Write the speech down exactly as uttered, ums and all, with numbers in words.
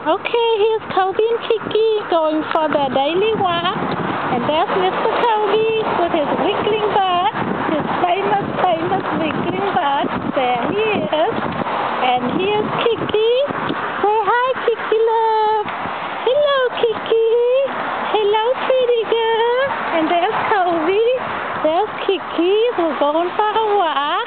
Okay, here's Kobe and Kiki going for their daily walk. And there's Mister Kobe with his wiggling butt, his famous, famous wiggling butt. There he is. And here's Kiki. Say hi, Kiki, love. Hello, Kiki. Hello, pretty girl. And there's Kobe. There's Kiki. We're going for a walk.